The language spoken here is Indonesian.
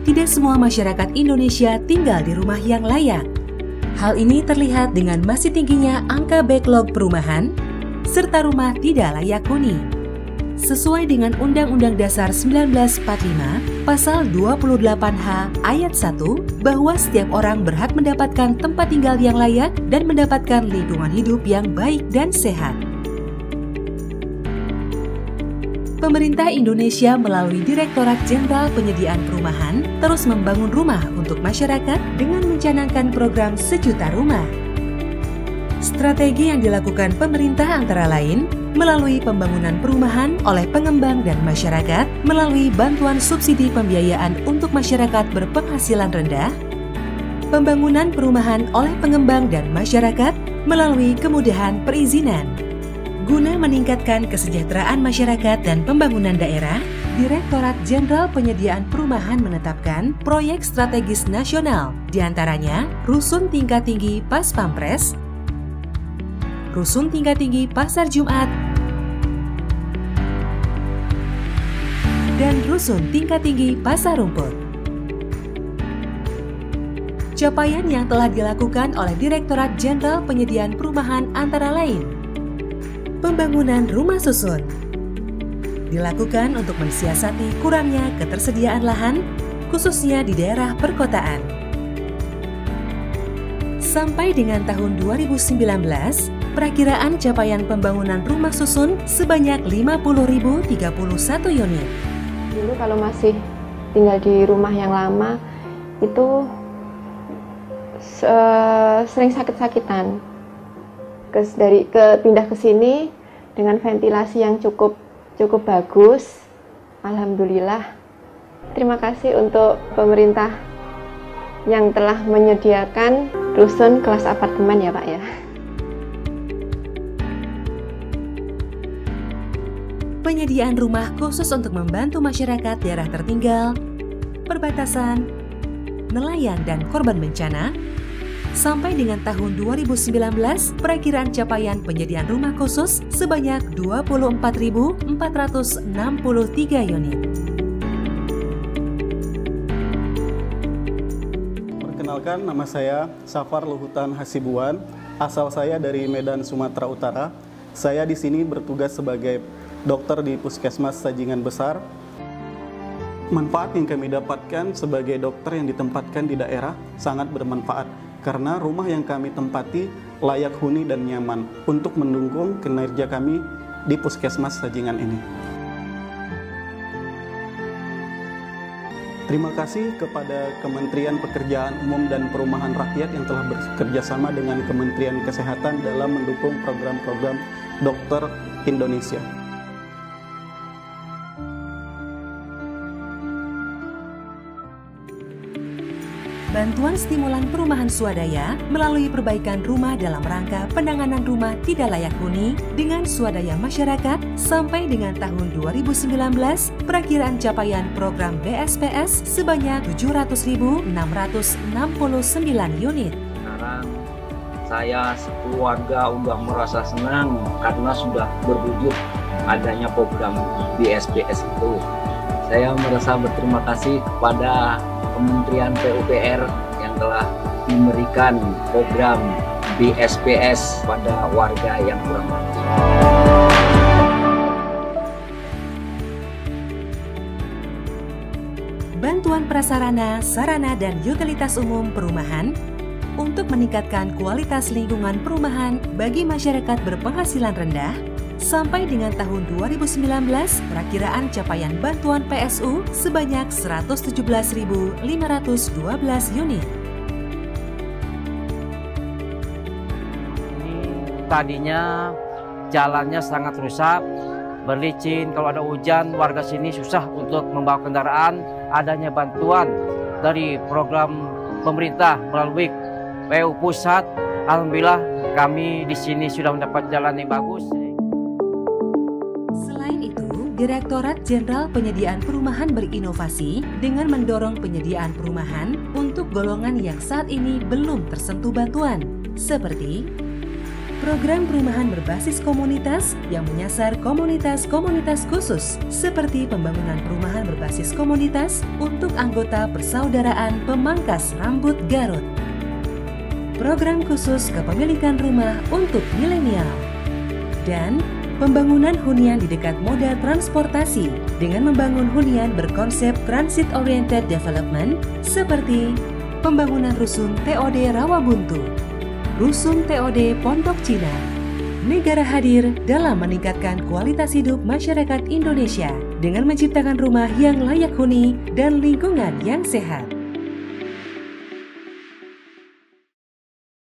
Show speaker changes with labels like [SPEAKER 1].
[SPEAKER 1] tidak semua masyarakat Indonesia tinggal di rumah yang layak. Hal ini terlihat dengan masih tingginya angka backlog perumahan, serta rumah tidak layak huni. Sesuai dengan Undang-Undang Dasar 1945, Pasal 28H Ayat 1, bahwa setiap orang berhak mendapatkan tempat tinggal yang layak dan mendapatkan lingkungan hidup yang baik dan sehat. Pemerintah Indonesia melalui Direktorat Jenderal Penyediaan Perumahan terus membangun rumah untuk masyarakat dengan mencanangkan program Sejuta Rumah. Strategi yang dilakukan pemerintah antara lain melalui pembangunan perumahan oleh pengembang dan masyarakat, melalui bantuan subsidi pembiayaan untuk masyarakat berpenghasilan rendah, pembangunan perumahan oleh pengembang dan masyarakat melalui kemudahan perizinan. Guna meningkatkan kesejahteraan masyarakat dan pembangunan daerah, Direktorat Jenderal Penyediaan Perumahan menetapkan proyek strategis nasional, diantaranya Rusun Tingkat Tinggi Pas Pampres, Rusun Tingkat Tinggi Pasar Jumat, dan Rusun Tingkat Tinggi Pasar Rumput. Capaian yang telah dilakukan oleh Direktorat Jenderal Penyediaan Perumahan antara lain: pembangunan rumah susun dilakukan untuk mensiasati kurangnya ketersediaan lahan, khususnya di daerah perkotaan. Sampai dengan tahun 2019, perakiraan capaian pembangunan rumah susun sebanyak 50.031 unit.
[SPEAKER 2] Dulu kalau masih tinggal di rumah yang lama itu sering sakit-sakitan. Pindah ke sini dengan ventilasi yang cukup bagus. Alhamdulillah. Terima kasih untuk pemerintah yang telah menyediakan rusun kelas apartemen ya Pak ya.
[SPEAKER 1] Penyediaan rumah khusus untuk membantu masyarakat daerah tertinggal, perbatasan, nelayan dan korban bencana. Sampai dengan tahun 2019, perakiraan capaian penyediaan rumah khusus sebanyak 24.463 unit.
[SPEAKER 3] Perkenalkan, nama saya Safar Luhutan Hasibuan. Asal saya dari Medan, Sumatera Utara. Saya di sini bertugas sebagai dokter di Puskesmas Sajingan Besar. Manfaat yang kami dapatkan sebagai dokter yang ditempatkan di daerah sangat bermanfaat karena rumah yang kami tempati layak huni dan nyaman untuk mendukung kinerja kami di Puskesmas Sajingan ini. Terima kasih kepada Kementerian Pekerjaan Umum dan Perumahan Rakyat yang telah bekerja sama dengan Kementerian Kesehatan dalam mendukung program-program Dokter Indonesia.
[SPEAKER 1] Bantuan stimulan perumahan swadaya melalui perbaikan rumah dalam rangka penanganan rumah tidak layak huni dengan swadaya masyarakat sampai dengan tahun 2019, perakiraan capaian program BSPS sebanyak 700.669 unit.
[SPEAKER 4] Sekarang saya sekeluarga udah merasa senang karena sudah berwujud adanya program BSPS itu. Saya merasa berterima kasih kepada Kementerian PUPR yang telah memberikan program BSPS pada warga yang kurang mampu.
[SPEAKER 1] Bantuan prasarana, sarana, dan utilitas umum perumahan untuk meningkatkan kualitas lingkungan perumahan bagi masyarakat berpenghasilan rendah. Sampai dengan tahun 2019, perakiraan capaian bantuan PSU sebanyak 117.512 unit.
[SPEAKER 5] Tadinya jalannya sangat rusak, berlicin, kalau ada hujan warga sini susah untuk membawa kendaraan. Adanya bantuan dari program pemerintah melalui PU Pusat, alhamdulillah kami di sini sudah mendapat jalan yang bagus.
[SPEAKER 1] Direktorat Jenderal Penyediaan Perumahan berinovasi dengan mendorong penyediaan perumahan untuk golongan yang saat ini belum tersentuh bantuan, seperti program perumahan berbasis komunitas yang menyasar komunitas-komunitas khusus seperti pembangunan perumahan berbasis komunitas untuk anggota Persaudaraan Pemangkas Rambut Garut. Program khusus kepemilikan rumah untuk milenial. Dan pembangunan hunian di dekat moda transportasi dengan membangun hunian berkonsep Transit Oriented Development seperti pembangunan rusun TOD Rawabuntu, rusun TOD Pondok Cina. Negara hadir dalam meningkatkan kualitas hidup masyarakat Indonesia dengan menciptakan rumah yang layak huni dan lingkungan yang sehat.